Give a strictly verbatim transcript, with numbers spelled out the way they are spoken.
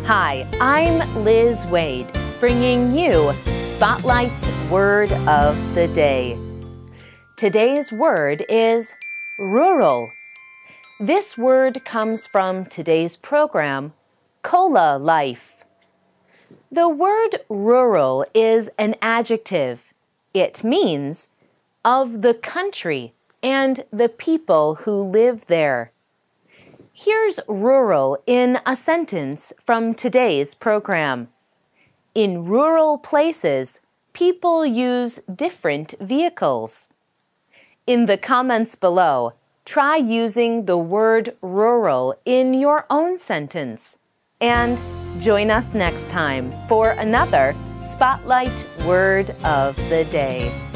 Hi, I'm Liz Wade, bringing you Spotlight's Word of the Day. Today's word is rural. This word comes from today's program, Cola Life. The word rural is an adjective. It means of the country and the people who live there. Here's rural in a sentence from today's program. In rural places, people use different vehicles. In the comments below, try using the word rural in your own sentence. And join us next time for another Spotlight Word of the Day.